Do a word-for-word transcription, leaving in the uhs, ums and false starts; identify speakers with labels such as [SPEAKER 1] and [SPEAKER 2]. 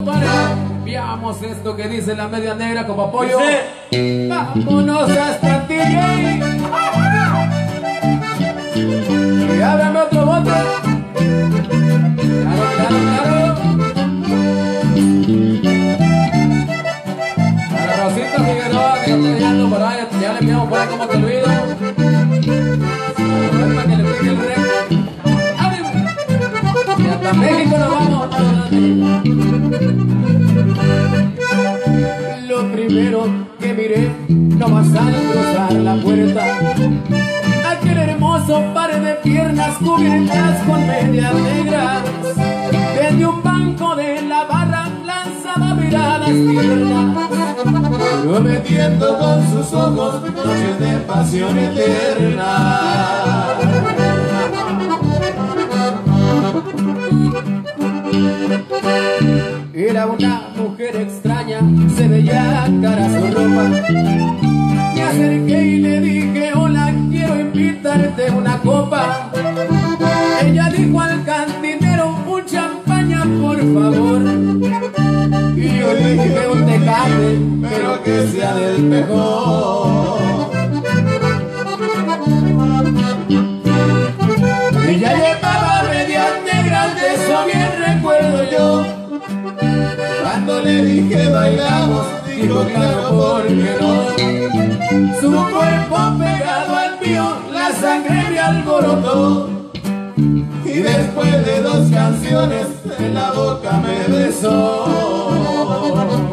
[SPEAKER 1] compadre. Veamos esto que dice la media negra como apoyo. Vámonos hasta ti. Y ábrame otro bote. Claro, claro, claro. Para Rosita Figueroa, que lo estoy dejando por ahí. Ya le enviamos por ahí como te olvido. A ver, para que le pegue el rey. Y hasta México nos vamos. Lo primero que miré, nomás al cruzar la puerta, aquel hermoso par de piernas cubiertas con medias negras. Desde un banco de la barra lanzaba miradas tiernas, prometiendo con sus ojos noches de pasión eterna. Era una mujer extraña, se veía cara su ropa. Me acerqué y le dije, hola, quiero invitarte una copa. Ella dijo al cantinero, un champaña por favor. Y yo le dije un tecate, pero que sea del mejor. Ella llevaba medias negras, de eso bien recuerdo yo. Cuando le dije bailamos, dijo claro, ¿por qué no? Su cuerpo pegado al mío, la sangre me alborotó. Y después de dos canciones, en la boca me besó.